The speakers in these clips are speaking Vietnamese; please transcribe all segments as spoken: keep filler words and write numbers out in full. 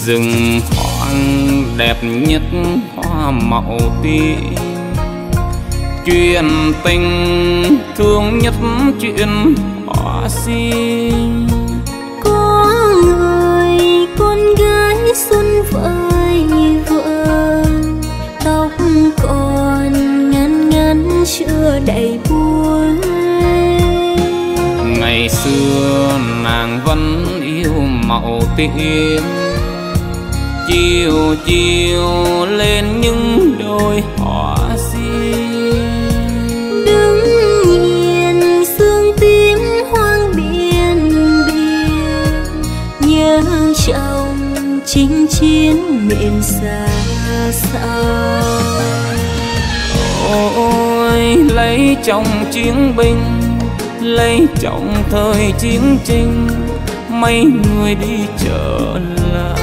Rừng hoang đẹp nhất hoa mậu tím, chuyện tình thương nhất chuyện hoa sim. Có người con gái xuân vơi vợi, tóc còn ngắn ngắn chưa đầy buồn. Ngày xưa nàng vẫn yêu mậu tím, chiều chiều lên những đôi hoa sim. Đứng nhìn sương tím hoang biển biển, nhớ chồng chinh chiến miền xa xôi. Ôi lấy chồng chiến binh, lấy chồng thời chiến tranh, mấy người đi trở lại.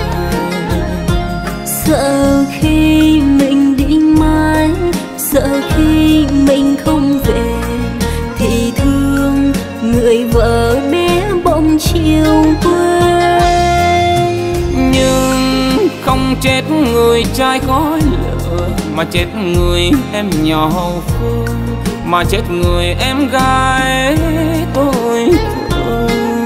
Sợ khi mình đi mãi, sợ khi mình không về, thì thương người vợ bé bỗng chiều quên. Nhưng không chết người trai khói lửa, mà chết người em nhỏ hậu phương, mà chết người em gái tôi thương.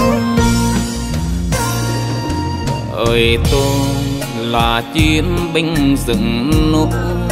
Ơi tôi là chiến binh rừng núi,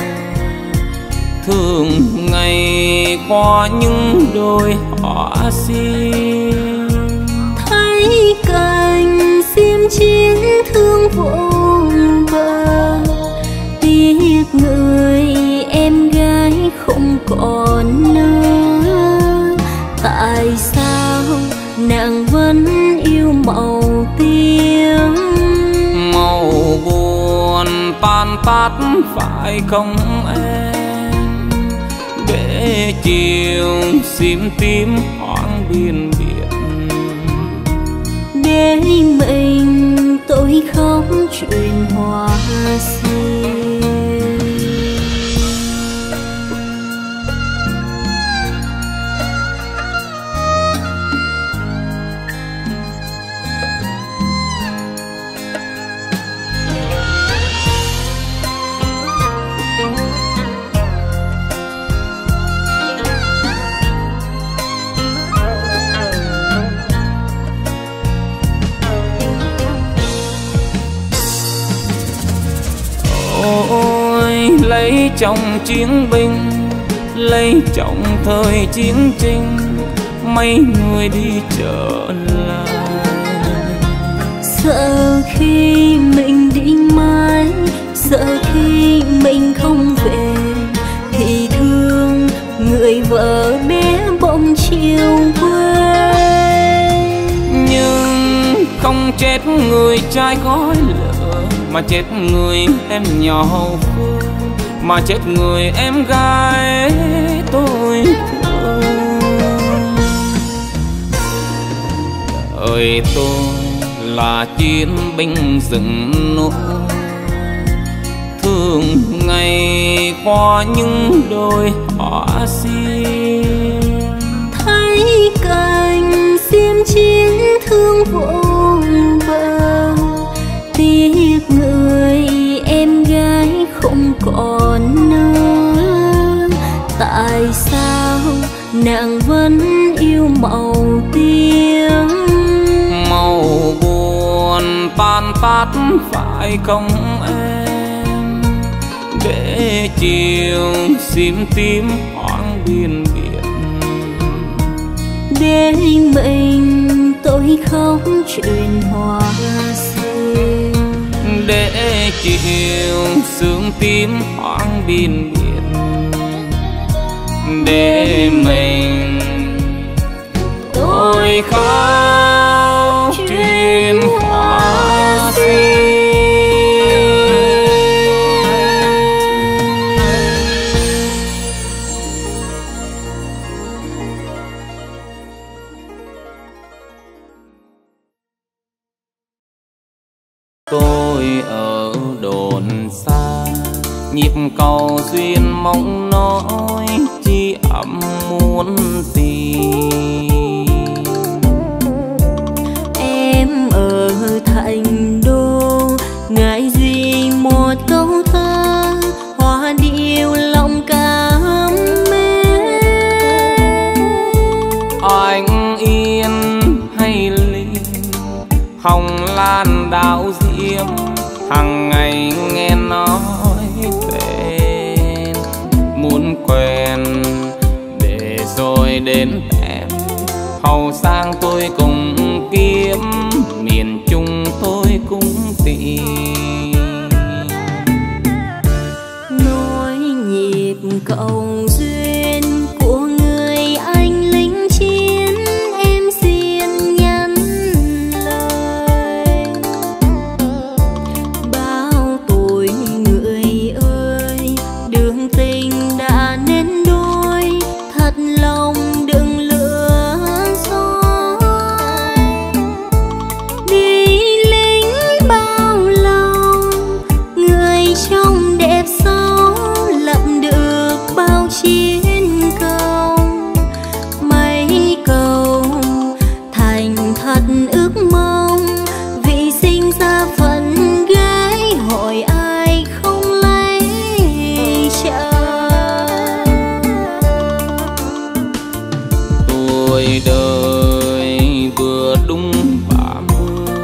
thương ngày qua những đôi hoa sim. Thấy cành sim chiến thương vô bờ, tiếc người em gái không còn nữa. Tại sao nàng vẫn yêu màu tím? Màu buồn tan tát phải không em, để chiều sim tím hoang biên biển. Để mình tôi khóc chuyện hoa sim. Ôi lấy chồng chiến binh, lấy chồng thời chiến tranh, mấy người đi trở lại. Sợ khi mình đi mãi, sợ khi mình không về, thì thương người vợ bé bỗng chiều quên. Nhưng không chết người trai khói lửa, mà chết người em nhỏ hậu phương, mà chết người em gái tôi thương. Ơi tôi là chiến binh rừng núi, thương ngày qua những đôi hoa sim. Thấy cành sim chiến thương vô bờ, tiếc người em gái không còn nữa. Tại sao nàng vẫn yêu màu tím? Màu buồn tan tát phải không em, để chiều sim tím hoang biên biển. Để mình tôi khóc chuyện hoa sim. Để chiều sương tím hoang biên biển, để mình tôi khóc chuyện hoa sim. Tôi ở đồn xa, nhịp cầu duyên mong nói chi ấm muốn gì. Em ở thành đô lão diêm hàng ngày nghe nói tên, muốn quen để rồi đến em hầu sang tôi cùng kiếm, miền Trung tôi cũng tìm. Nói nhịp cầu duyên của người anh lính chiến, em xin nhắn lời bao tuổi người ơi, đường tình đã nên đôi, thật lòng đừng lừa dối. Đi lính bao lâu, người trông đẹp xấu, lập được bao chiến công. Mấy câu thành thật ước mong, vì sinh ra phận gái hỏi ai không lấy chồng. Tuổi đời vừa đúng ba mươi,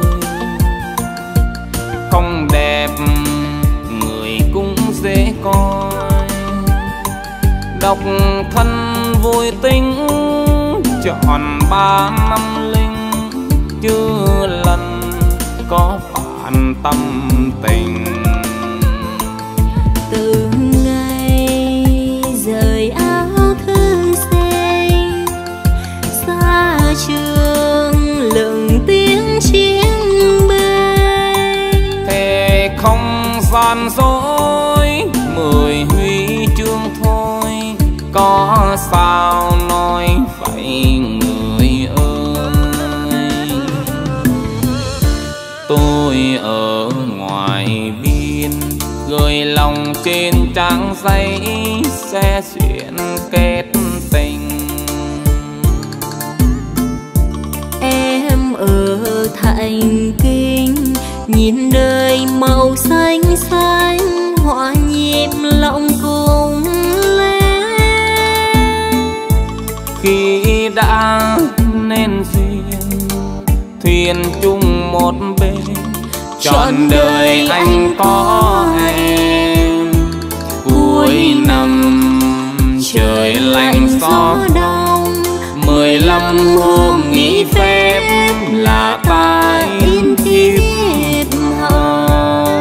không đẹp người cũng dễ coi, độc thân vui tính trọn ba năm linh, chưa lần có phản tâm tình. Từ ngày rời áo thư xanh, xa trường lừng tiếng chiến binh, Thề không gian dối mười huy chương thôi, có sao nói vậy người ơi. Tôi ở ngoài biên gửi lòng trên trang giấy, sẽ duyên kết tình. em ở thành kinh, nhìn đời màu xanh xanh, hòa nhịp lòng cùng lên. Khi đã nên duyên thuyền chung một bên, trọn đời anh có em. Cuối năm trời lạnh gió đông, mười lăm hôm nghỉ phép là ta in thiếp hồng.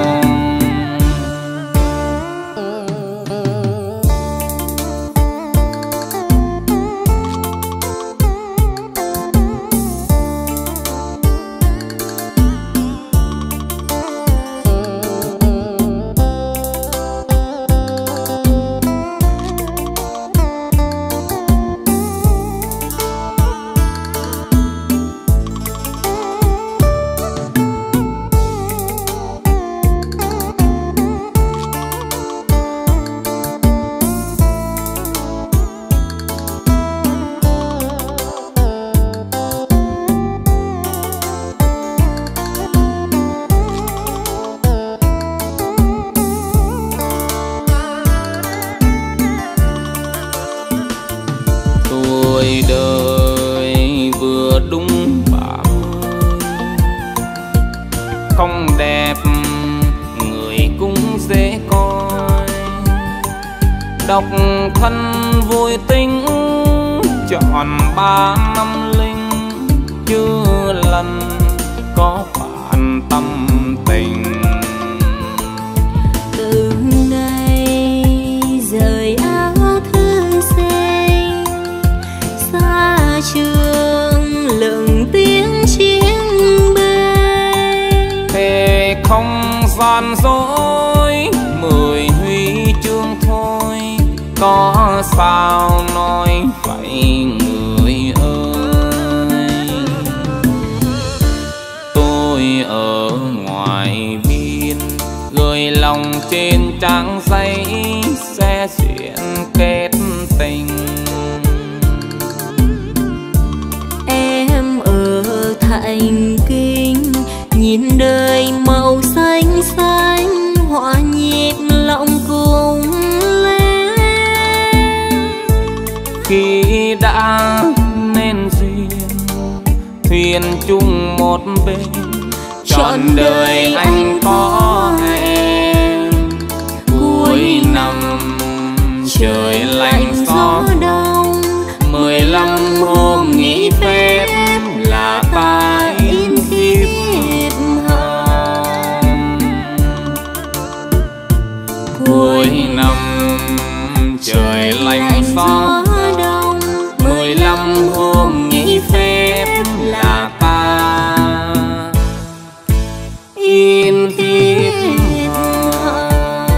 Tuổi đời vừa đúng ba mươi, không đẹp người cũng dễ coi, độc thân vui tính trọn ba năm linh, chưa lần có phản tâm tình. Từ ngày rời áo thư xanh, xa trường lừng tiếng chiến binh, Thề không gian dối mười huy chương thôi, có sao nói vậy người ơi. Tôi ở ngoài biên gửi lòng trên trang giấy, sẽ duyên kết tình. em ở thành kinh, nhìn đời màu xanh xanh, hòa nhịp lòng cùng lên. Khi đã nên duyên thuyền chung một bên, trọn đời anh có em. Cuối năm trời lạnh gió đông, mười lăm hôm nghỉ phép là ta in thiếp hồng. Cuối năm trời lạnh gió đông, mười lăm hôm nghỉ phép là ta in thiếp hồng.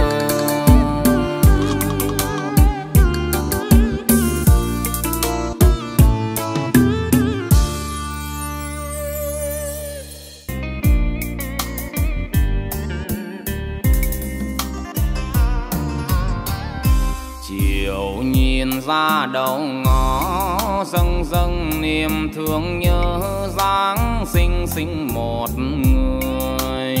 Chiều nhìn ra đầu ngõ, dâng dâng niềm thương nhớ dáng xinh xinh một người.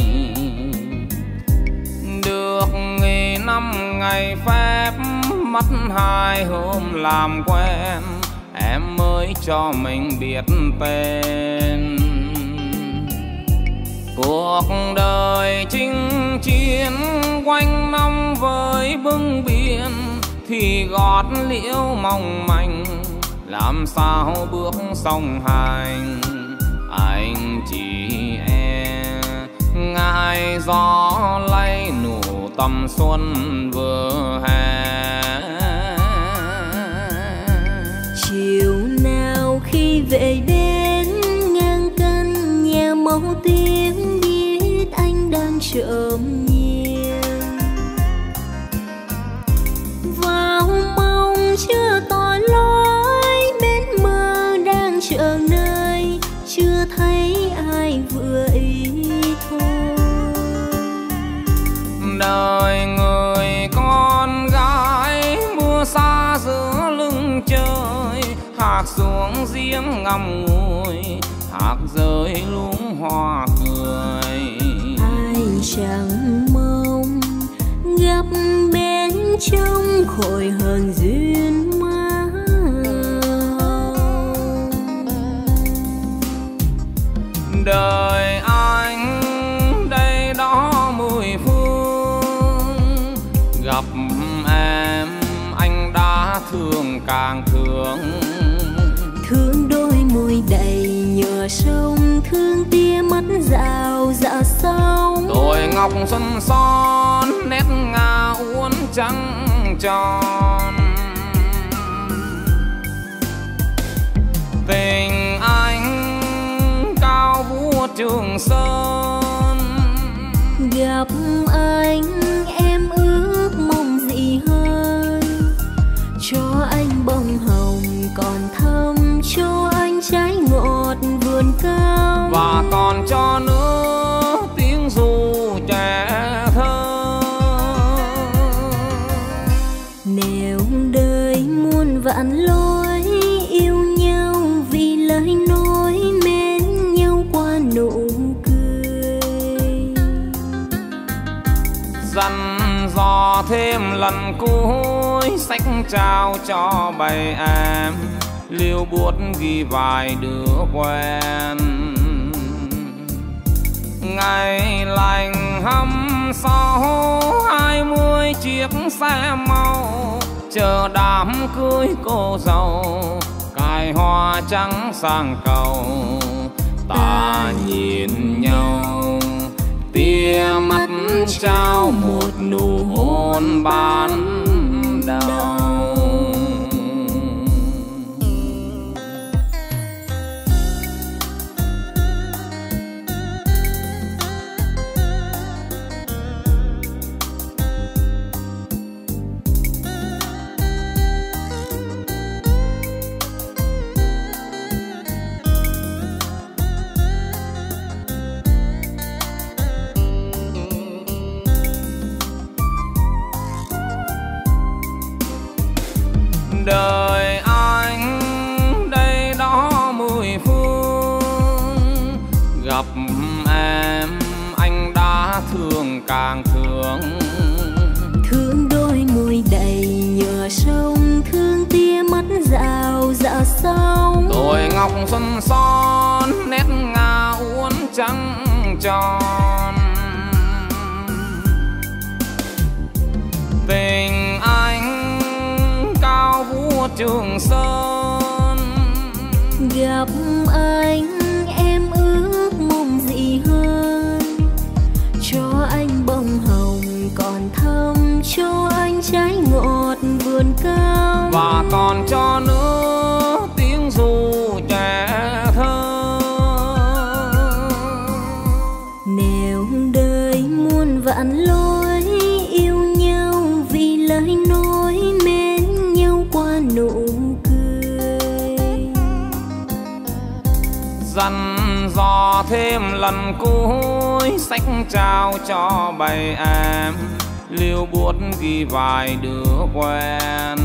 Được nghỉ năm ngày phép, mất hai hôm làm quen, em mới cho mình biết tên. Cuộc đời chinh chiến quanh năm với bưng biển, thì gót liễu mong manh làm sao bước song hành. Anh chỉ e ngại gió lay nụ tầm xuân vừa hè. Chiều nào khi về đến ngang căn nhà màu tím, biết anh đang trộm nhìn vào mong chưa tỏ lối, bên mơ đang chờ nơi chưa thấy ai vừa ý thôi. Đời người con gái mưa xa giữa lưng trời, hạt xuống giếng ngậm ngùi, hạt rơi luống hoa cười. Ai chẳng mong gặp bên trong khôi hơn duyên má hồng. Đời anh đây đó mười phương, gặp em anh đã thương càng thương. Thương đôi môi đầy nhựa sông, thương tia mắt rào dạ sông. Đôi ngọc xuân son nét ngà uốn trắng tròn. Tình anh cao vút Trường Sơn, gặp anh em ước mong gì hơn. Cho anh bông hồng còn thơm, cho anh trái ngọt vườn cao, và còn cho nữa tiếng ru trẻ thơ. Nếu đời muôn vạn lối, yêu nhau vì lời nói, mến nhau qua nụ cười. Dặn dò thêm lần cuối, sách trao cho bầy em, liêu bút ghi vài đứa quen. Ngày lành hăm sau hai mươi chiếc xe màu, chờ đám cưới cô dâu, cài hoa trắng sang cầu. Ta nhìn nhau tia mắt trao một nụ hôn ban đầu. Đời anh đây đó mười phương, gặp em anh đã thương càng thương. Thương đôi môi đầy nhựa sông, thương tia mắt rào dạ sông. Đôi ngọc xuân son nét ngà uốn trắng Trường Sơn. Gặp anh em ước mong gì hơn, cho anh bông hồng còn thơm, cho anh trái ngọt vườn cao, và còn cho nữa tiếng ru trẻ thơ. Nếu đời muôn vạn lối yêu nhau vì lời nói mến nhau qua nụ cười, dặn dò thêm lần cuối sách trao cho bầy em, liêu buốt ghi vài đứa quen.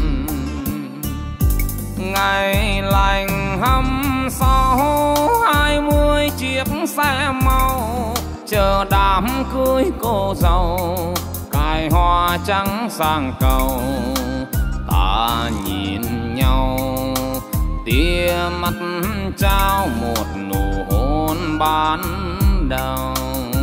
Ngày lành hâm sau hai mươi chiếc xe màu, chờ đám cưới cô dâu cài hoa trắng sang cầu. Ta nhìn nhau tia mắt trao một nụ hôn ban đầu.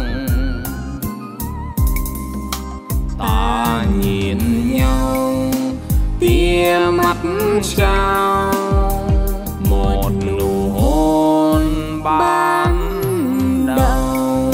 Ta nhìn nhau tia mắt trao một nụ hôn ban đầu.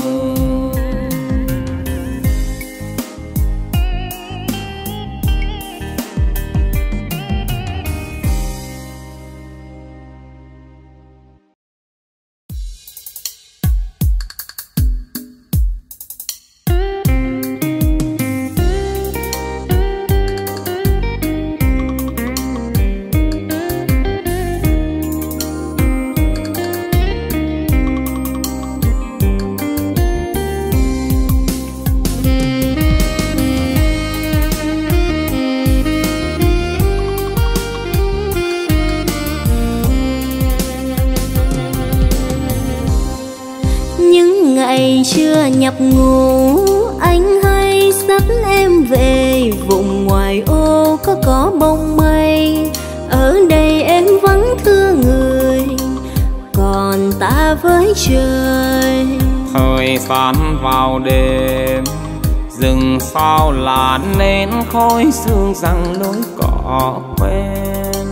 Chưa nhập ngủ anh hay dắt em về vùng ngoài ô có có bông mây. Ở đây em vắng thương người, còn ta với trời. Thời gian vào đêm rừng sao là nên khói sương răng lối cỏ quen.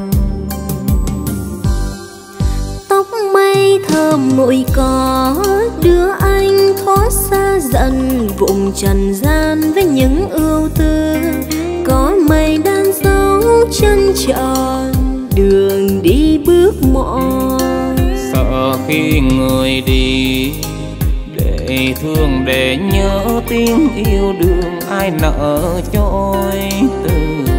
Tóc mây thơm mùi cỏ đưa anh thoát xa dần vùng trần gian với những ưu tư. Có mây đan dấu chân tròn đường đi bước mòn. Sợ khi người đi để thương để nhớ tiếng yêu đương ai nỡ trôi từ.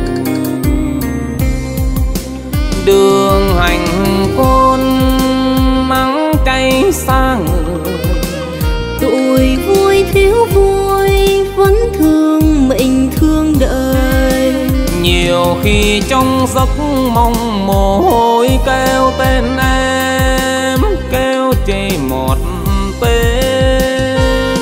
Đường hành quân nắng cay xa người, tuổi vui thiếu vui vẫn thương mình thương đời. Nhiều khi trong giấc mong mồ hôi kêu tên em, kêu chỉ một tên.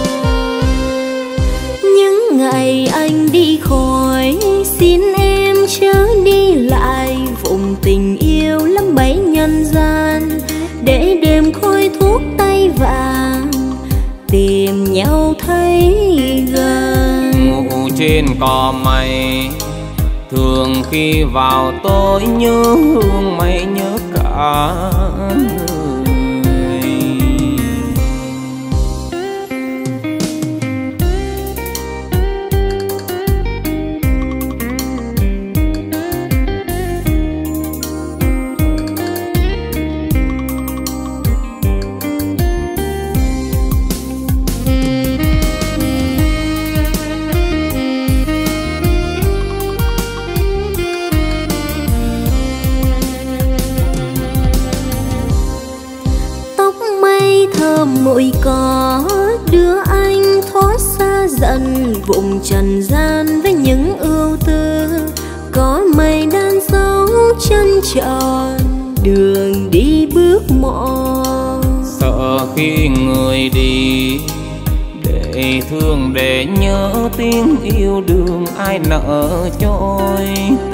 Những ngày anh đi khỏi xin em chớ đi lại vùng tình yêu lắm bấy nhân gian. Để đêm khói thuốc tay vàng tìm nhau thấy gần. Ngủ trên cỏ mây thường khi vào tối nhớ hương mây nhớ cả người. Mùi cỏ đưa anh thoát xa dần vùng trần gian với những ưu tư. Có mây đan dấu chân tròn đường đi bước mòn. Sợ khi người đi để thương để nhớ tiếng yêu đương ai nỡ trôi từ.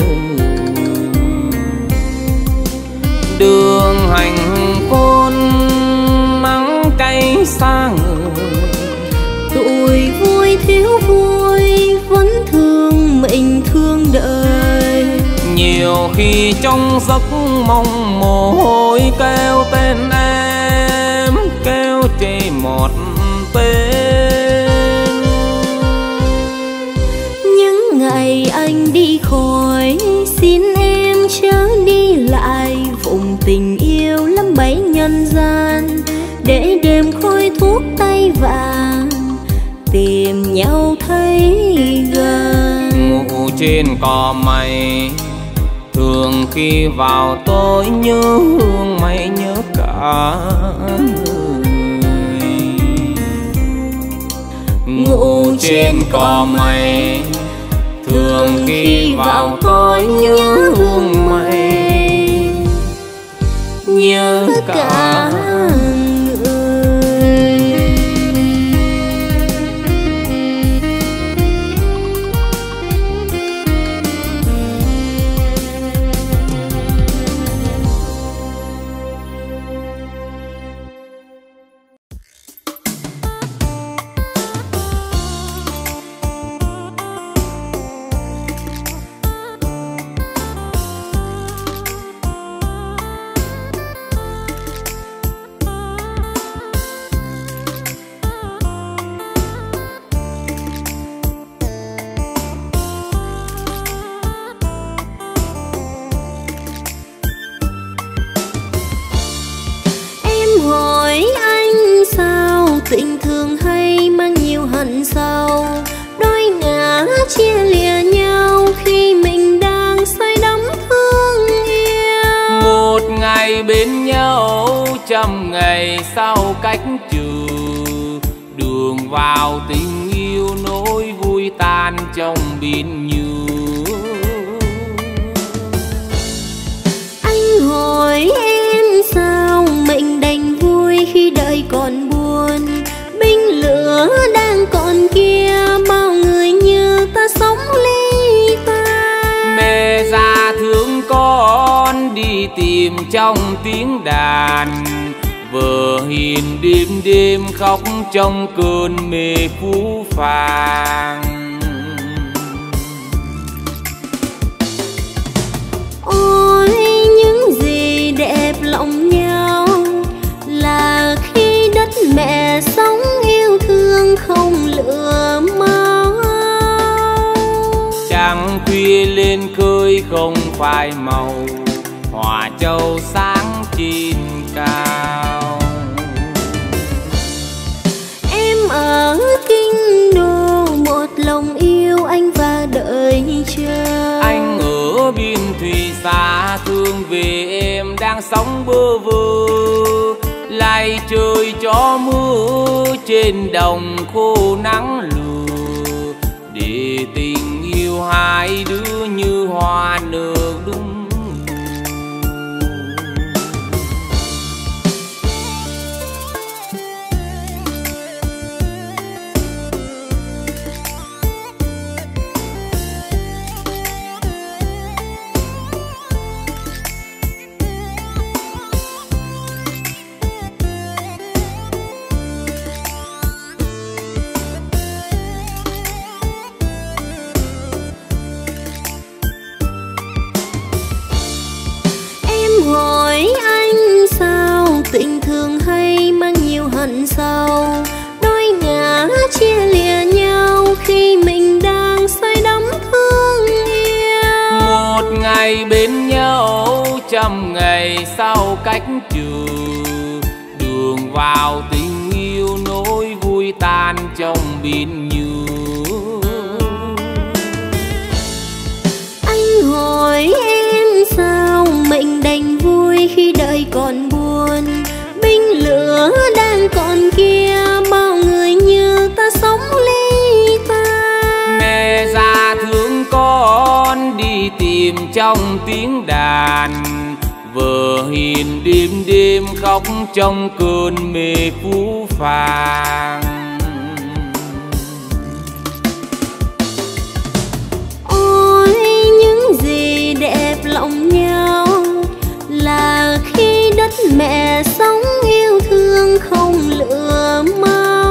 Đường hành quân nắng cay xa người, tuổi vui thiếu vui vẫn thương mình thương đời. Nhiều khi trong giấc mong mồ hôi kêu tên em, kêu chỉ một tên. Những ngày anh đi khỏi, xin em chớ đi lại vùng tình yêu lắm bấy nhân gian, để đêm khói thuốc tay vàng tìm nhau thấy gần. Ngủ trên cỏ mây, thường khi vào tối nhớ hương mây nhớ cả người. Ngủ trên cỏ mây, thường khi vào tối nhớ hương mây nhớ cả người. Tình thương hay mang nhiều hận sâu, đôi ngã chia lìa nhau khi mình đang say đắm thương yêu. Một ngày bên nhau, trăm ngày sau cách trừ, đường vào tình yêu nỗi vui tan trong biển như. Anh hỏi em sao mình đành vui khi đời còn buồn, binh lửa đang còn kia bao người như ta sống ly tan. Mẹ già thương con đi tìm trong tiếng đàn, vợ hiền đêm đêm khóc trong cơn mê phũ phàng. Ôi những gì đẹp lòng nhau là khi đất mẹ sống yêu thương không lửa máu. Trăng khuya lên khơi không phai màu, hòa châu sáng trên cao. Em ở kinh đô một lòng yêu anh và đợi chờ. Anh ở biên thùy xa thương về em đang sống bơ vơ, lại trời cho mưa trên đồng khô nắng lừa, để tình yêu hai đứa như hoa nở đúng. Hỏi anh sao tình thương hay mang nhiều hận sâu, đôi ngã chia lìa nhau khi mình đang say đắm thương yêu. Một ngày bên nhau, trăm ngày sau cách trừ, đường vào tình yêu nỗi vui tan trong biển như. Anh hỏi em sao mình đành vui khi đời còn buồn, binh lửa đang còn kia bao người như ta sống ly tan. Mẹ già thương con đi tìm trong tiếng đàn, vợ hiền đêm đêm khóc trong cơn mê phũ phàng. Ôi những gì đẹp lòng nhau là khi đất mẹ sống yêu thương không lửa máu.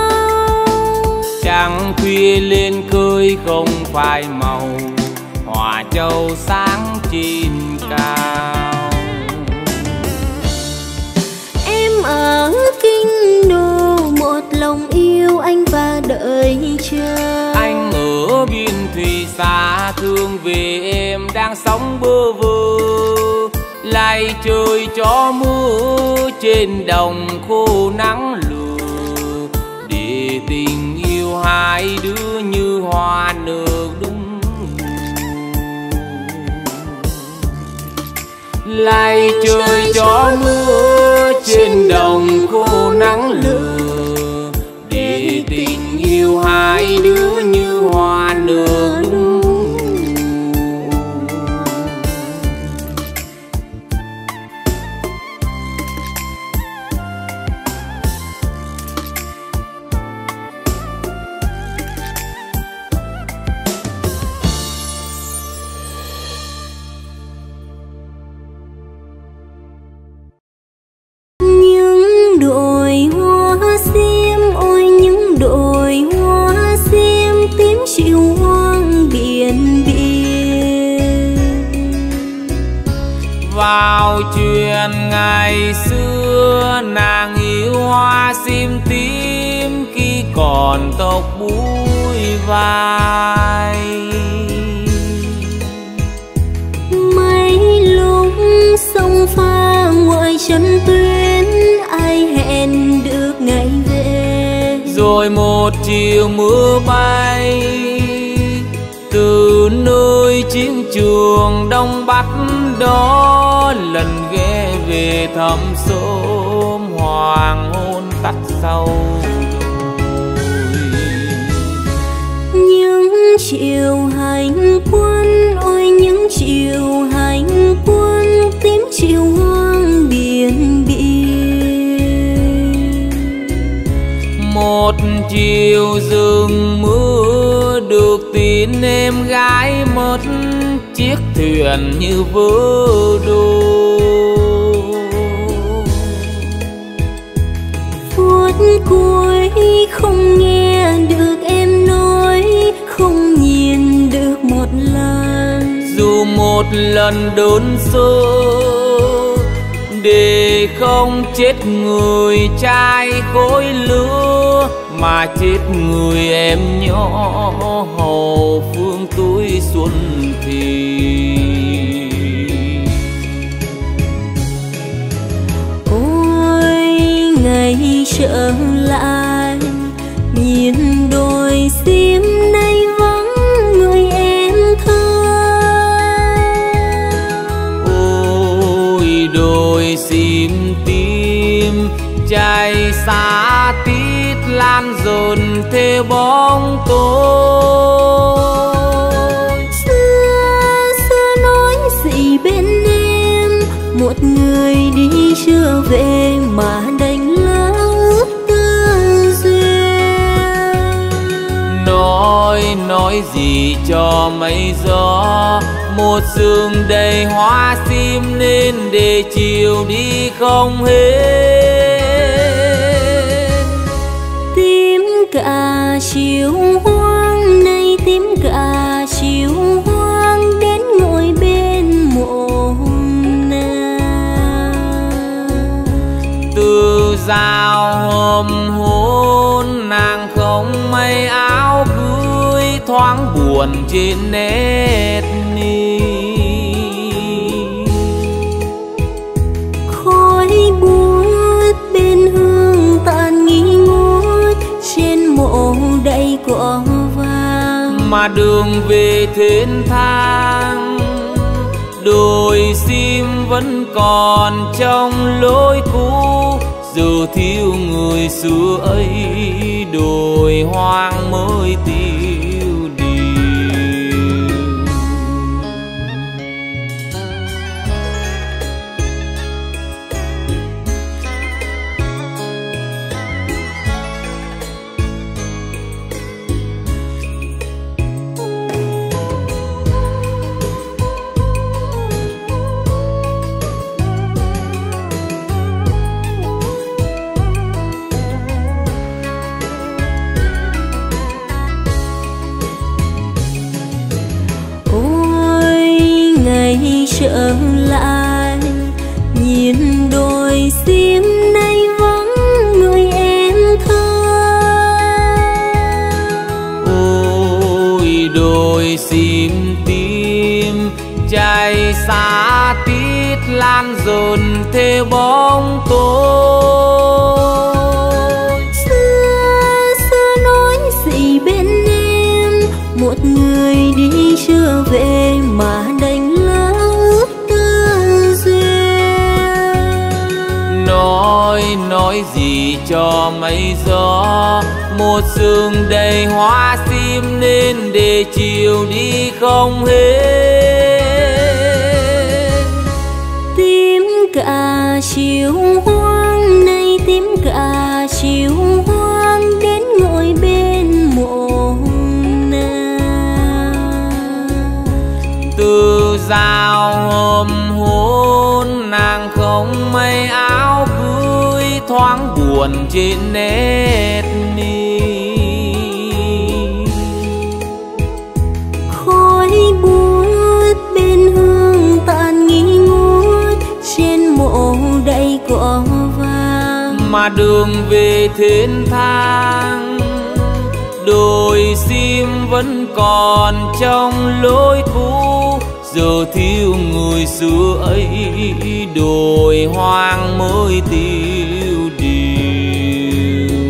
Trăng khuya lên khơi không phai màu, hòa mà châu sáng trên cao. Em ở kinh đô một lòng yêu anh và đợi chờ. Anh ở biên thùy xa thương về em đang sống bơ vơ. Lại trời cho mưa trên đồng khô nắng lừa. Để tình yêu hai đứa như hoa nở đúng. Lại trời cho mưa trên đồng khô nắng lừa. Để tình yêu hai đứa như hoa nở đúng. Vào chuyện ngày xưa nàng yêu hoa sim tím khi còn tóc búi vai. Mấy lúc sông pha ngoài chân tuyến ai hẹn được ngày về. Rồi một chiều mưa bay từ nơi chiến trường Đông Bắc đó, lần ghé về thăm sớm hoàng hôn tắt sâu. Những chiều hành quân, ôi những chiều hành quân, tím chiều hoang biển biển. Một chiều rừng mưa được tin em gái mất, chiếc thuyền như vỡ đô. Phút cuối không nghe được em nói, không nhìn được một lần. Dù một lần đơn sơ để không chết người trai khối lứa, mà chết người em nhỏ hầu phương tuổi xuân thì. Ôi ngày trở lại nhìn đôi sim nay vắng người em thương. Ôi đôi sim tím chạy xa tít lan dồn theo bóng tối. Xưa xưa nói gì bên em, một người đi chưa về mà đành lỡ ước tương duyên. Nói nói gì cho mây gió, một sương đầy hoa sim nên để chiều đi không hết. Tím cả chiều hoang nay, tím cả chiều hoang đến ngồi bên mộ nàng. Từ giao hôm hôn nàng không may áo cưới, thoáng buồn trên nét mi. Khói buốt bên hương tàn nghi ngút, trên mộ đầy cỏ vàng. Mà đường về thiên thang, đồi sim vẫn còn trong lối cũ. Giờ thiếu người xưa ấy, đồi hoang mới tiêu điều. trở lại, nhìn đồi sim nay vắng người em thương. Ôi đồi sim tím chạy xa tít lan dồn theo bóng tối. Xưa xưa nói gì bên em, một người đi chưa về mà đành lỡ ước tương duyên. Nói nói gì cho mây gió, một sương đầy hoa sim nên để chiều đi không hết. Tím cả chiều hoang nay, tím cả chiều hoang đến ngồi bên mộ nàng. Từ giao hôm hôn nàng không mây áo cưới, thoáng buồn trên nét mi. Khói buốt bên hương tàn nghi ngút, trên mộ đầy cỏ vàng. Mà đường về thiên thang, đồi sim vẫn còn trong lối cũ. Giờ thiếu người xưa ấy, đồi hoang mới tiêu điều.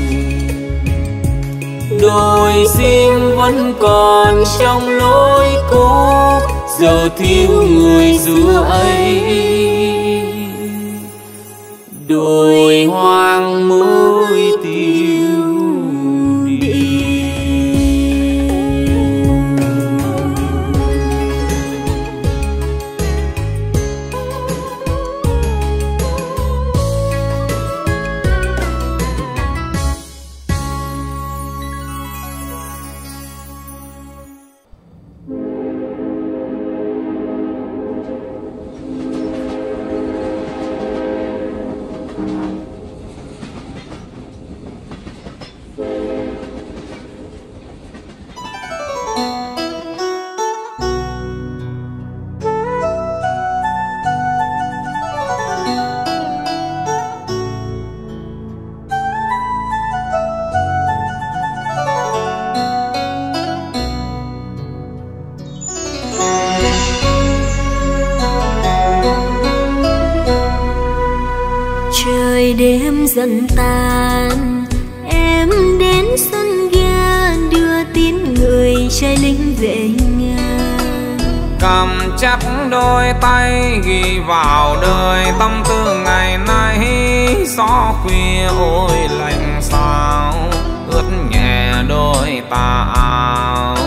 Đồi sim vẫn còn trong lối cũ, giờ thiếu người xưa ấy, đồi hoang mới tiêu. Trời đêm dần tan, em đến sân ga đưa tin người trai lính về nhà. Cầm chắc đôi tay ghi vào đời tâm tư ngày nay. Gió khuya ôi lạnh sao ướt nhẹ đôi tà áo.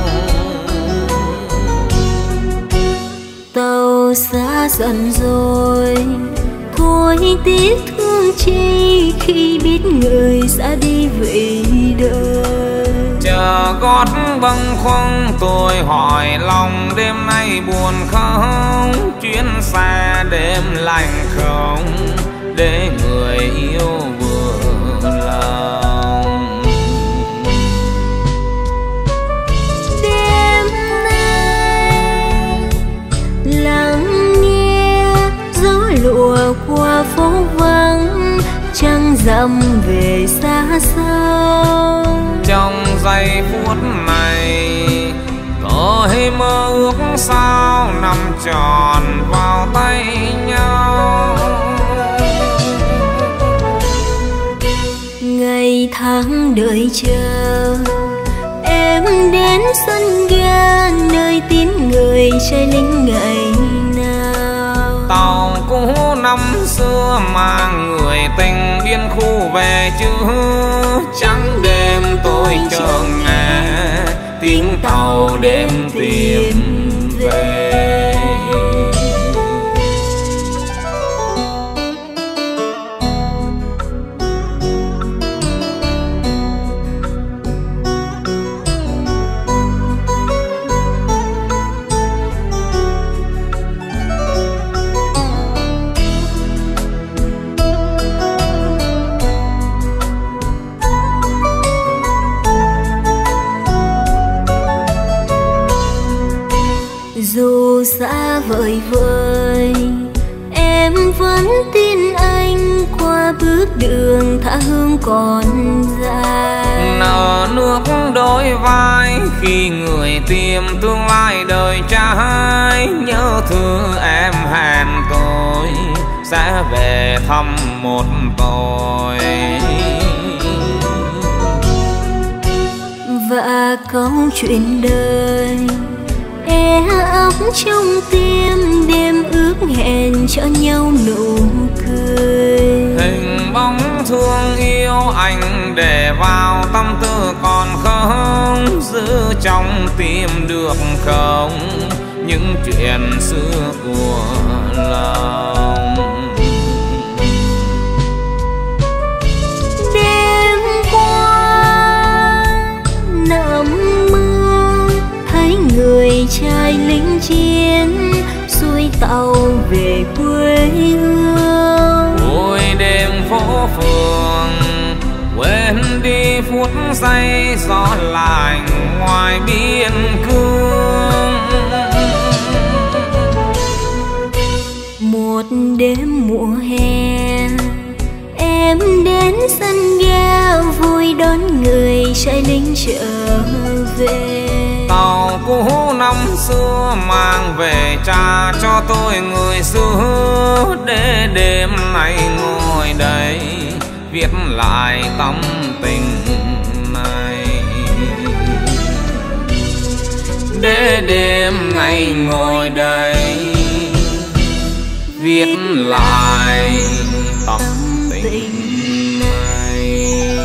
Tàu xa dần rồi, thôi tiếc thương chi khi biết người ra đi về đời. Chờ gót bâng khuâng tôi hỏi lòng đêm nay buồn không. Chuyến xa đêm lạnh không để người yêu vừa lòng. Đêm nay lắng nghe gió lùa qua phố vắng, trăng rằm về xa xăm. Trong giây phút này tôi mơ ước sao nằm tròn vào tay nhau. Ngày tháng đợi chờ em đến sân ga nơi tín người trai lính ngày nào. Tàu cũ năm xưa mang người tình biên khu về chứ. Trắng đêm tôi chờ nghe tiếng tàu đêm tìm về. vời vợi, em vẫn tin anh qua bước đường tha hương còn dài. Nở nước đôi vai khi người tìm tương lai đời trai, nhớ thương em hẹn tôi sẽ về thăm một tôi. Và câu chuyện đời e ấp trong tim, đêm ước hẹn cho nhau nụ cười. Hình bóng thương yêu anh để vào tâm tư còn không, giữ trong tim được không những chuyện xưa của lòng. Đêm qua nằm mơ thấy người trai lính chiến xuôi tàu về quê hương. Ôi đêm phố phường quên đi phút giây gió lạnh ngoài biên cương. Một đêm mùa hè em đến sân ga vui đón người trai lính trở về. Tàu cũ năm xưa mang về trả cho tôi người xưa, để đêm nay ngồi đây viết lại tâm tình này. Để đêm nay ngồi đây viết lại tâm tình này.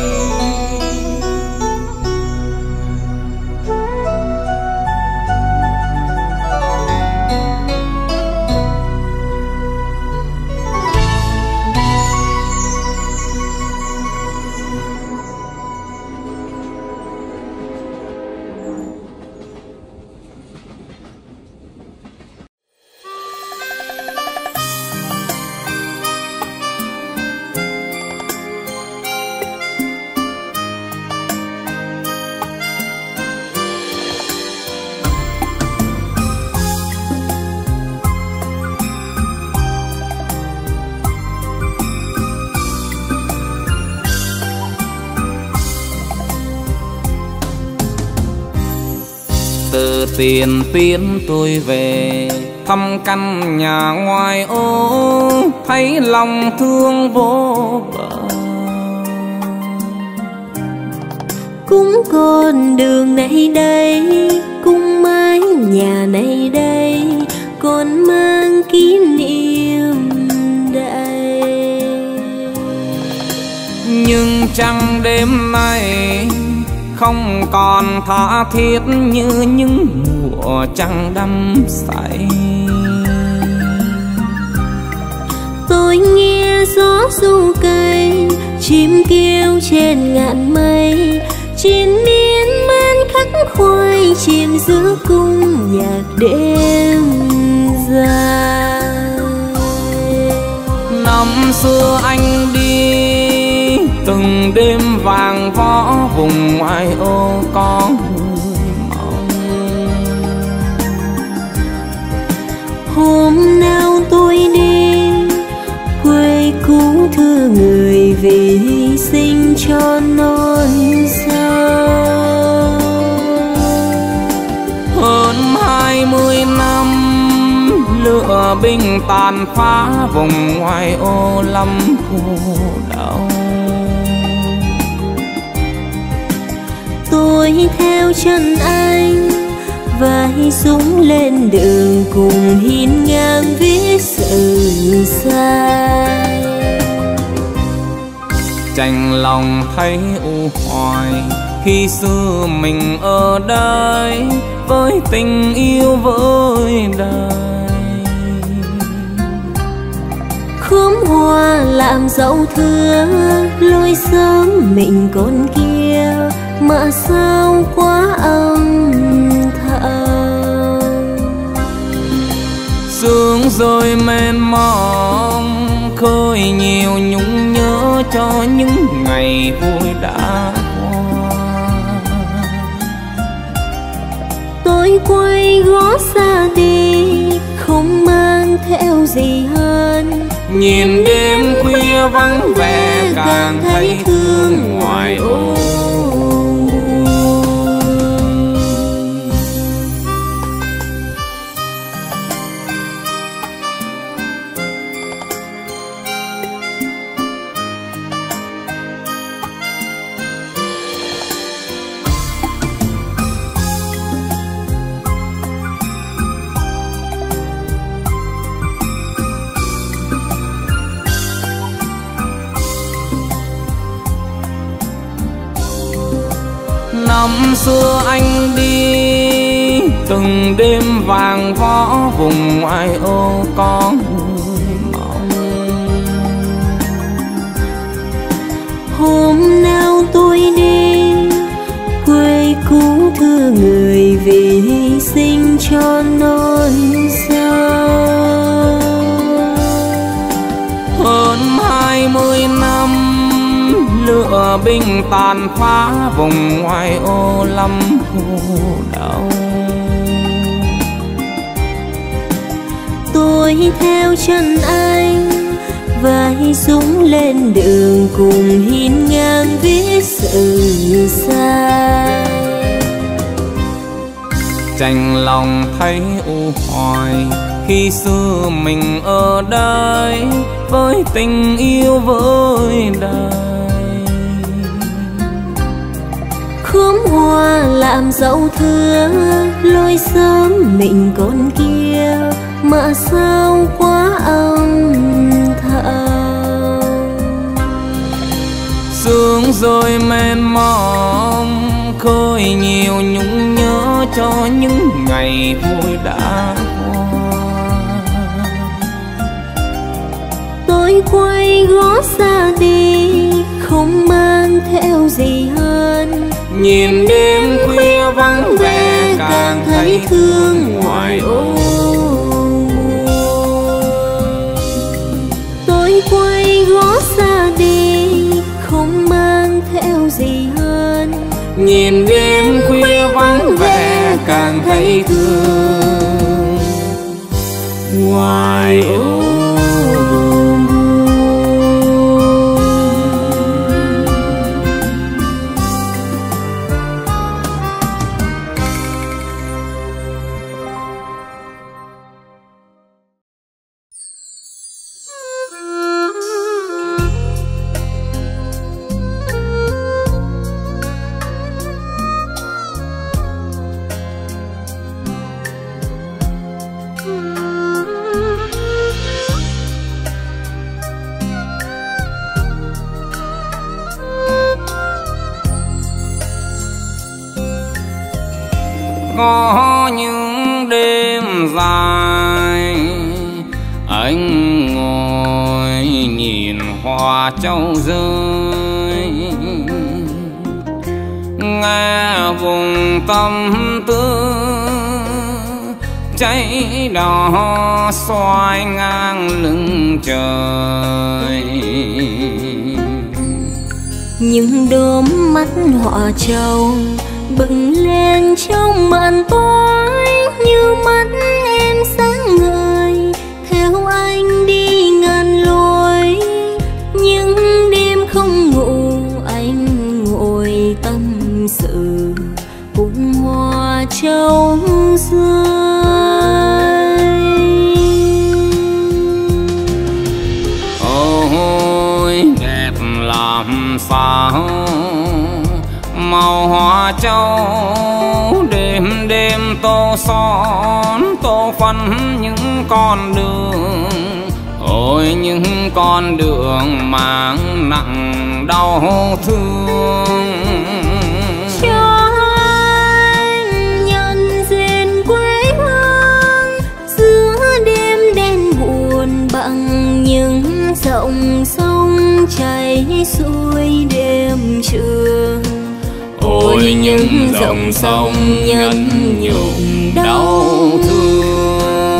Từ tiền tiến tôi về thăm căn nhà ngoài ô, thấy lòng thương vô bờ. Cũng con đường này đây, cũng mái nhà này đây, còn mang kỷ niệm đây. Nhưng chẳng đêm nay không còn tha thiết như những mùa trăng đắm say. Tôi nghe gió ru cây, chim kêu trên ngàn mây, triền miên man khắc khoải chìm giữa cung nhạc đêm dài. Năm xưa anh đi từng đêm vàng võ vùng ngoại ô có người mong. Hôm nào tôi đi quê cũ thưa người vì hy sinh cho non sông. Hơn hai mươi năm lửa binh tàn phá vùng ngoại ô lắm khổ đau. Tôi theo chân anh vai súng lên đường cùng hiên ngang viết sự sai. Chạnh lòng thấy u hoài khi xưa mình ở đây với tình yêu với đời. Khóm hoa làm dẫu thưa lối sớm mình con kia, mà sao quá âm thầm. Sương rơi mênh mông khơi nhiều nhung nhớ cho những ngày vui đã qua. Tôi quay gót xa đi không mang theo gì hơn. Nhìn đêm khuya vắng vẻ càng thấy thương ngoài ô. Năm xưa anh đi từng đêm vàng võ vùng ngoại ô có người mong. Hôm nào tôi đi quê cũ thương người vì hy sinh cho non sông. Hơn hai mươi năm lửa binh tàn phá vùng ngoại ô lắm khổ đau. Tôi theo chân anh vai súng lên đường cùng hiên ngang viết sự xa. Chạnh lòng thấy u hoài khi xưa mình ở đây với tình yêu với đời. Khóm hoa làm dẫu thưa lối sớm mình con kia mà sao quá âm thầm. Sương rơi mên mong khơi nhiều nhung nhớ cho những ngày vui đã qua. Tôi quay gót xa đi không mang theo gì hơn. Nhìn đêm khuya vắng vẻ càng thấy thương ngoài ô. Tôi quay gót xa đi không mang theo gì hơn. Nhìn đêm khuya vắng vẻ càng thấy thương ngoài ô. Có những đêm dài anh ngồi nhìn hoa châu rơi, nghe vùng tâm tư cháy đỏ xoay ngang lưng trời. Những đốm mắt họa châu bừng lên trong màn tối như mắt em sáng ngời theo anh đi ngàn lối. Những đêm không ngủ anh ngồi tâm sự cùng hoa châu rơi. Ôi đẹp làm sao màu hoa châu đêm đêm tô son tô phấn những con đường. Ôi những con đường mang nặng đau thương. Cho anh nhận diện quê hương giữa đêm đen buồn bằng những dòng sông chảy xuôi đêm trường. Ôi những dòng sông nhẫn nhục đau thương.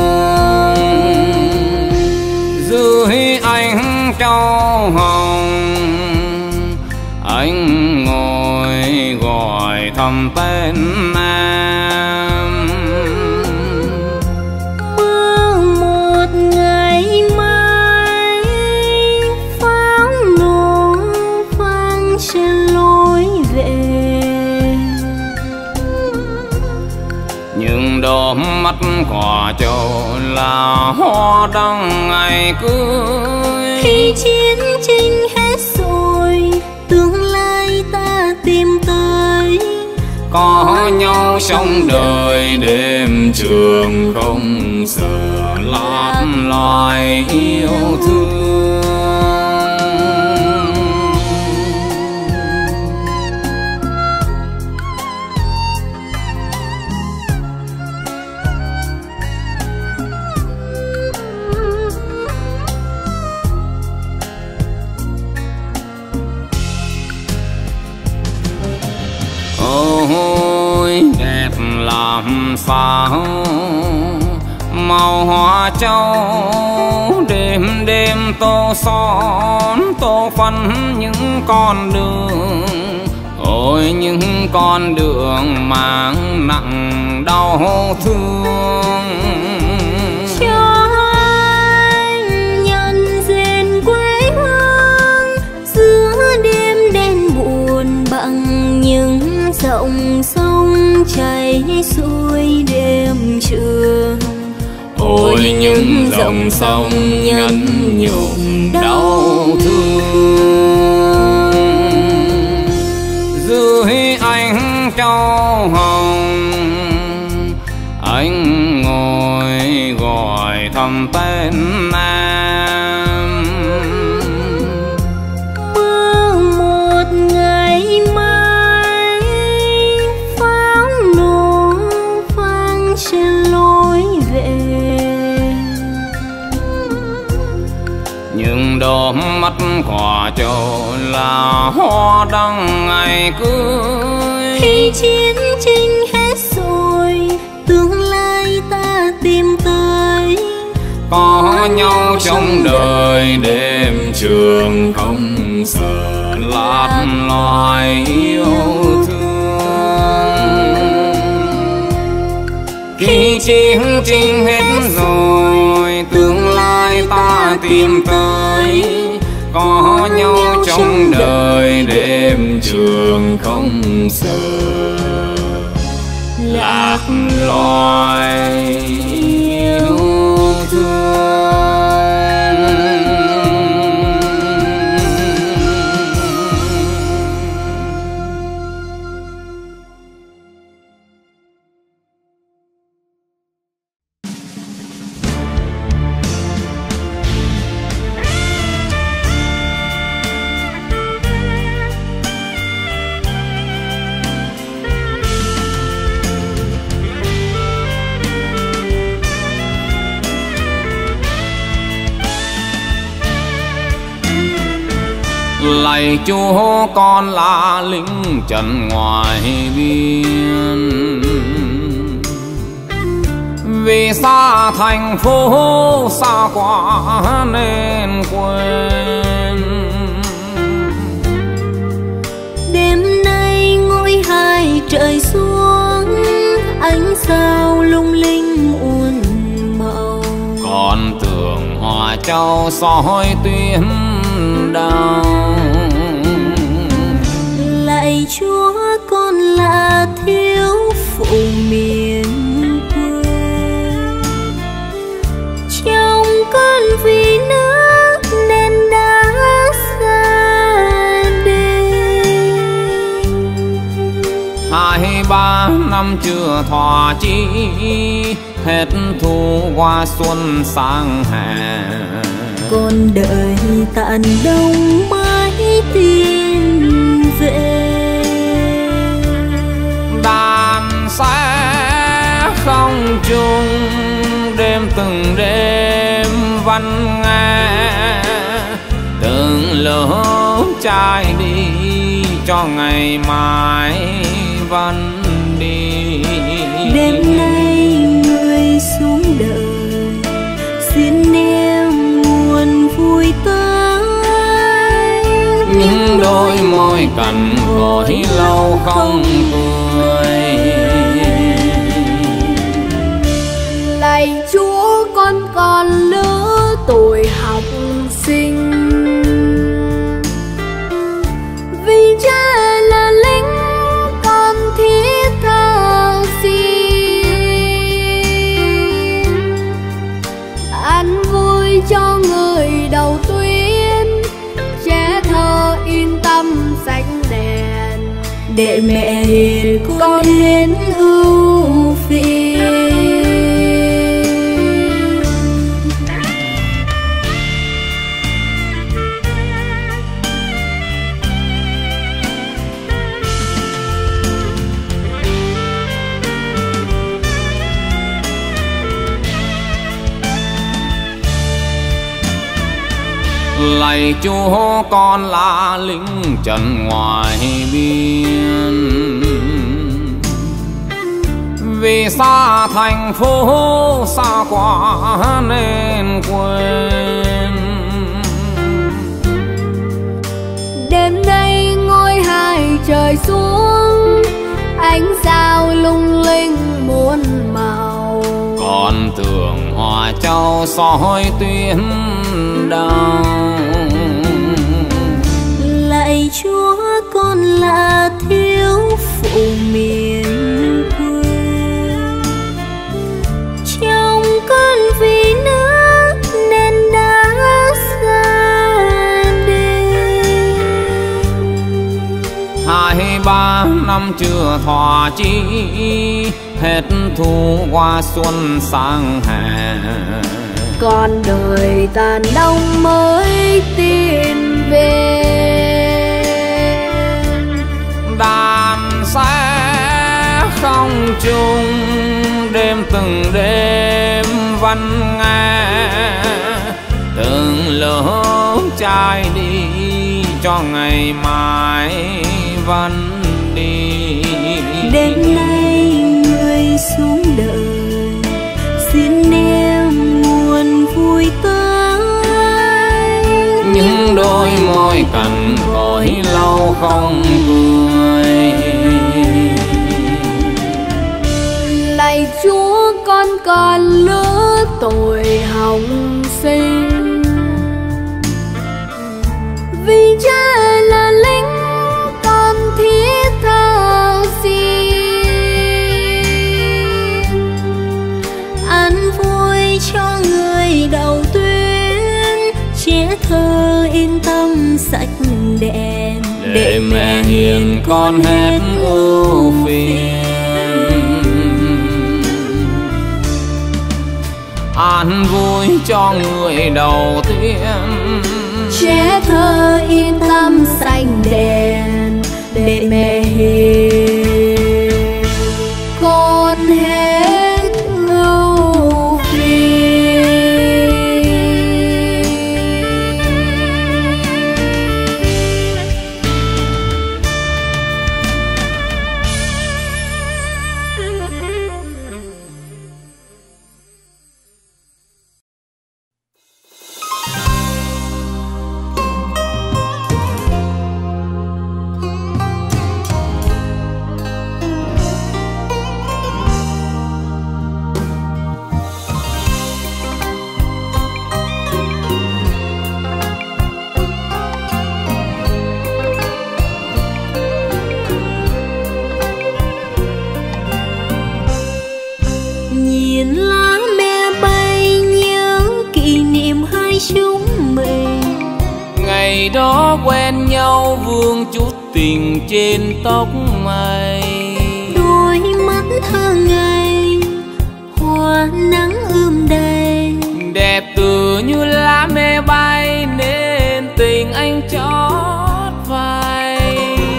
Dưới ánh trao hồng anh ngồi gọi thầm tên em. Mơ một đôi mắt quả trầu là hoa đăng ngày cưới. Khi chiến tranh hết rồi, tương lai ta tìm tới, có nhau trong đời đêm trường không sợ lát loài yêu thương. Ôi đẹp làm sao màu hoa châu, đêm đêm tô son tô phấn những con đường. Ôi những con đường mang nặng đau thương. Cho anh nhân diện quê hương giữa đêm đen buồn bằng những dòng sông chảy xuôi đêm trường. Ôi những dòng sông nhẫn nhục đau thương. Dưới ánh trao hồng anh ngồi gọi thầm tên em. Mơ một ngày mai pháo nổ vang trên lối về, nhưng đôi mắt quả trầu là hoa đăng ngày cưới. khi chiến tranh hết rồi, tương lai ta tìm tới, có nhau trong đời đêm trường không sợ lát loài yêu thương. Khi chiến tranh hết rồi, tương lai ta tìm tới, có nhau trong đời đêm trường không sợ lạc loài yêu thương. Lạy Chúa con là lính trần ngoài biên, vì xa thành phố xa quá nên quên. đêm nay ngôi hai trời xuống, ánh sao lung linh muôn màu. Con tưởng hoa châu soi tuyến đau. Lạy Chúa con là thiếu phụ miền quê, trong cơn vì nước nên đã ra đi. Hai ba năm chưa thỏa chí, hết thu qua xuân sang hè. Con đợi tàn đông mới tin về. Đàn sẽ không chung đêm từng đêm văn nghe, từng lớp trai đi cho ngày mai vẫn đi. Đêm nay người xuống đời, xin em nguồn vui tới. Những đôi môi cằn cỗi lâu không cười. Lạy Chúa con còn lứa tuổi học sinh, vì cha là lính con thiết tha xin. để mẹ hiền con hết ưu phiền. Lạy Chúa con là lính trần ngoài biên, vì xa thành phố xa quá nên quên. Đêm nay ngôi hai trời xuống, ánh sao lung linh muôn màu. Con tưởng hòa châu soi tuyến đầu. Lạy Chúa con là thiếu phụ miền quê, trong con vì nước nên đã xa đi. Hai ba năm chưa thỏa chí, hết thu qua xuân sang hè. Con đời tàn đông mới tin về, đàn sẽ không chung đêm từng đêm văn nghe, từng lớp trai đi cho ngày mai vẫn đi. Đêm nay người xuống đời, xin em nguồn vui tới. Những đôi môi cằn cỗi lâu không cười. Lạy Chúa con còn lứa tuổi hồng sinh, vì cha là lính con thiết tha xin. An vui cho người đầu tuyến, trẻ thơ yên tâm sạch đèn, để mẹ hiền con hết ưu phiền. An vui cho người đầu tiên, trẻ thơ yên tâm xanh đèn, để mẹ hiền con hết ưu phiền. Ngày đó quen nhau vương chút tình trên tóc mây, đôi mắt thơ ngây hoa nắng ươm đầy, đẹp từ như lá mê bay nên tình anh chót vai.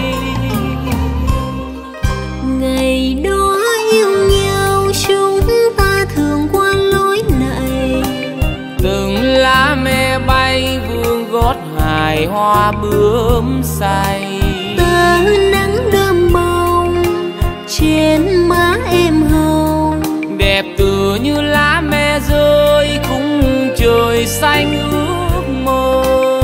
Ngày đó yêu nhau chúng ta thường qua lối này, từng lá mê bay vương gót hài hoa bướm say. tơ nắng đơm bông trên má em hồng, đẹp từ như lá me rơi khung trời xanh ước mơ.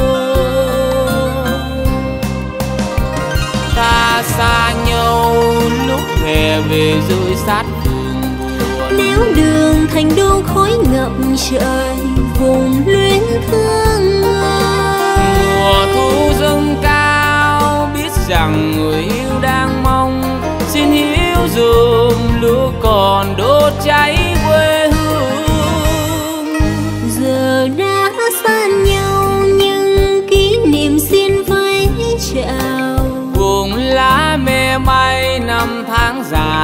Ta xa nhau lúc hè về rơi sát đường buồn, nếu đường thành đô khói ngập trời vùng luyến thương người. mùa thu dâng cao biết rằng người yêu đang mong, xin hiếu dùm lửa còn đốt cháy quê hương. Giờ đã xa nhau nhưng kỷ niệm xin vẫy chào, vùng lá mê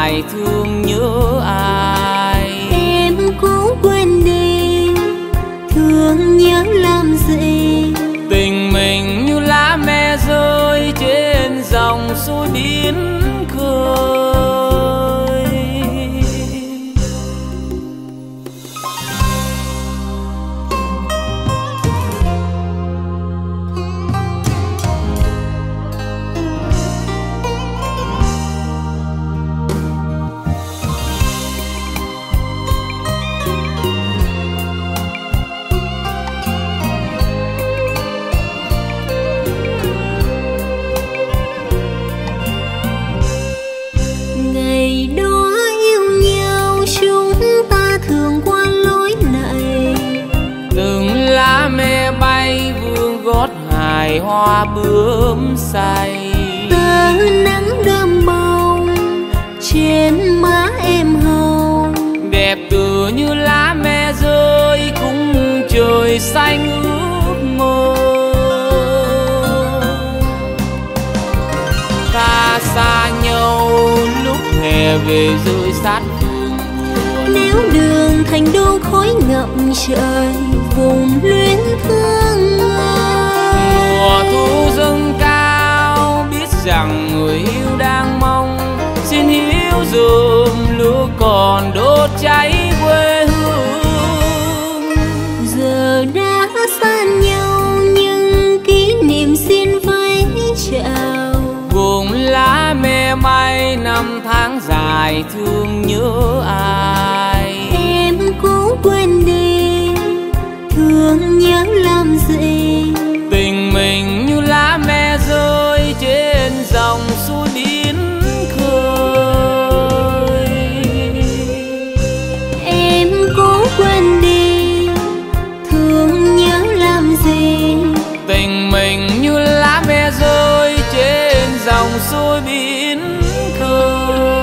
dài thương nhớ ai. Em cố quên đi, thương nhớ làm gì. Tình mình như lá me rơi trên dòng suối biến khơi. Hoa bướm say, tơ nắng đơm bông trên má em hồng. Đẹp tựa như lá me rơi khung trời xanh ước mơ. Ta xa nhau lúc hè về rơi sát phương. Nếu đường thành đô khói ngập trời, vùng luyến thương mùa thu dâng cao, biết rằng người yêu đang mong. Xin hiếu dùm lửa còn đốt cháy quê hương. Giờ đã xa nhau nhưng kỷ niệm xin vẫy chào. Vùng lá me bay năm tháng dài thương nhớ ai. Em cố quên đi, thương nhớ làm gì. Tình mình như lá me rơi trên dòng suối biến khơi. Em cố quên đi, thương nhớ làm gì. Tình mình như lá me rơi trên dòng suối biến khơi.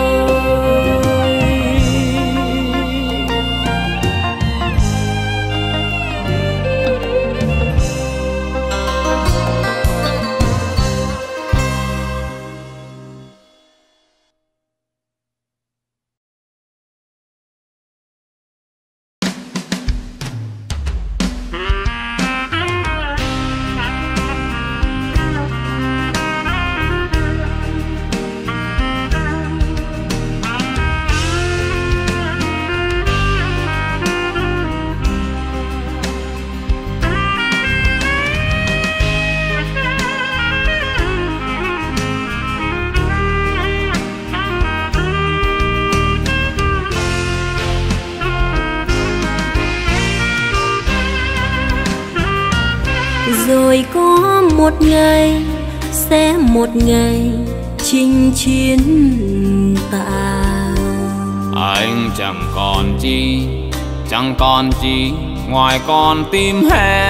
Rồi có một ngày, sẽ một ngày chinh chiến tàn. Anh chẳng còn chi, chẳng còn chi ngoài con tim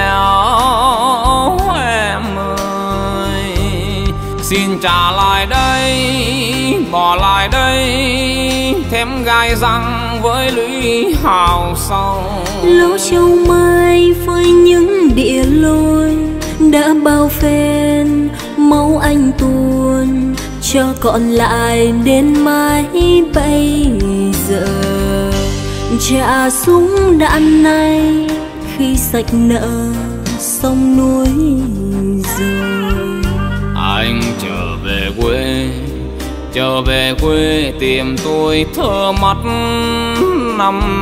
heo em ơi. Xin trả lại đây, bỏ lại đây, thêm gai răng với lũy hào sâu. Lỗ châu mai với những địa lối đã bao phen máu anh tuôn, cho còn lại đến mãi bây giờ. Trả súng đạn này khi sạch nợ sông núi rồi. Anh trở về quê, trở về quê tìm tôi thơ mắt năm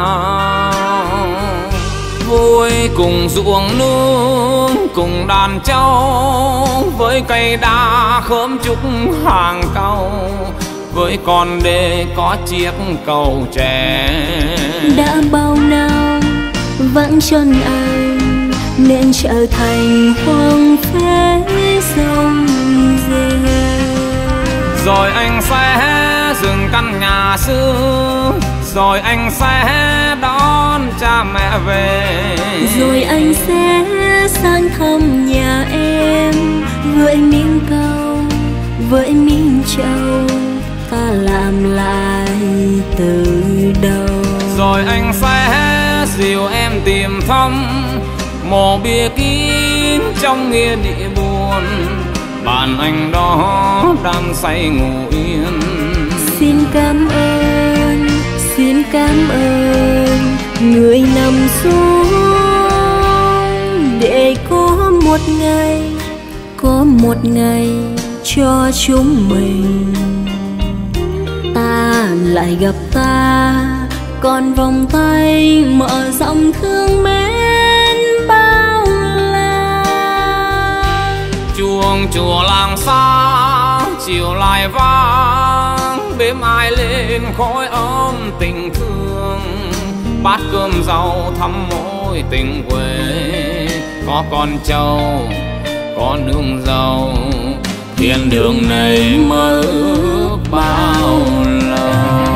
nào. Vui cùng ruộng nương, cùng đàn trâu, với cây đa khóm trúc hàng cau, với con đê có chiếc cầu tre. Đã bao năm vắng chân anh nên trở thành hoang phế sông rê. Rồi anh sẽ dừng căn nhà xưa, rồi anh sẽ đón cha mẹ về. Rồi anh sẽ sang thăm nhà em, với miếng cau, với miếng trâu, ta làm lại từ đầu. Rồi anh sẽ dìu em tìm thăm mộ bia kín trong nghĩa địa buồn. Bạn anh đó đang say ngủ yên. Xin cảm ơn, xin cảm ơn người nằm xuống để có một ngày, có một ngày cho chúng mình. Ta lại gặp ta, còn vòng tay mở rộng thương mến bao la. Chuông chùa làng xa chiều lại vang, bếp ai lên khói ấm tình thương. Bát cơm rau thăm mối tình quê, có con trâu có nương dâu. Thiên đường này mơ ước bao lâu.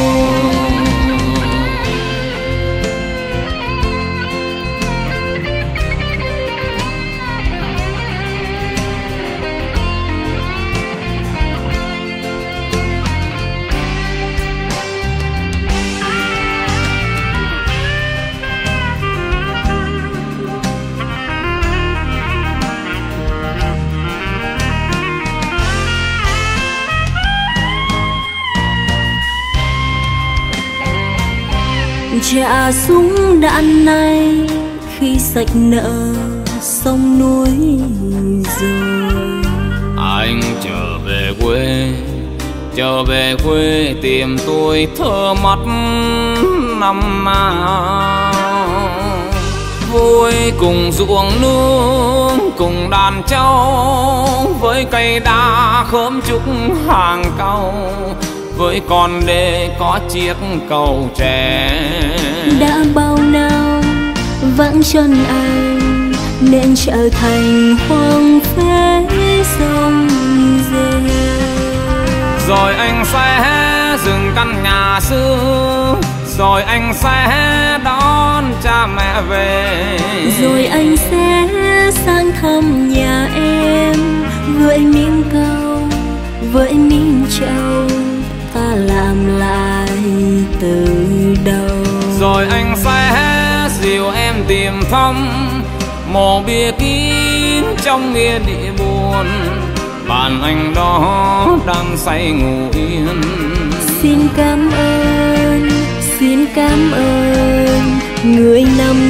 Trả súng đạn này khi sạch nợ sông núi rồi. Anh trở về quê, trở về quê tìm tuổi thơ mắt năm nào. Vui cùng ruộng nương, cùng đàn trâu, với cây đa khóm trúc hàng cau, với con đê có chiếc cầu tre. Đã bao năm vắng chân anh nên trở thành hoang phế sông rê. Rồi anh sẽ dừng căn nhà xưa, rồi anh sẽ đón cha mẹ về. Rồi anh sẽ sang thăm nhà em, với miếng cau, với miếng trâu, ta làm lại từ đầu. Rồi anh sẽ dìu em tìm thăm mộ bia kín trong nghĩa địa buồn. Bạn anh đó đang say ngủ yên. Xin cảm ơn, xin cảm ơn người nằm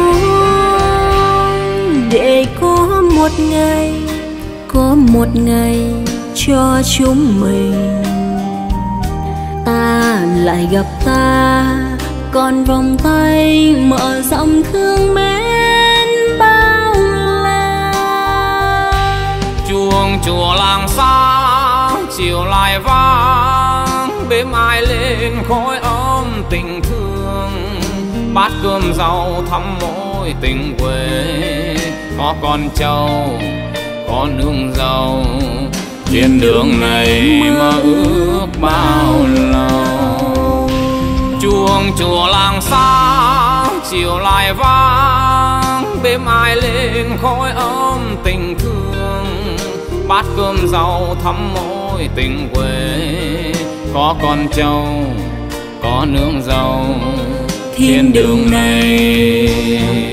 xuống để có một ngày, có một ngày cho chúng mình. Ta lại gặp ta, còn vòng tay mở rộng thương mến bao la. Chuông chùa làng xa chiều lại vang, bếp ai lên khói ấm tình thương. Bát cơm rau thăm mối tình quê, có con trâu có nương dâu. Thiên đường này mơ ước bao lâu. Chuông chùa làng xa chiều lại vang, bếp ai lên khói ấm tình thương. Bát cơm rau thăm mối tình quê, có con trâu có nương dâu. Thiên đường này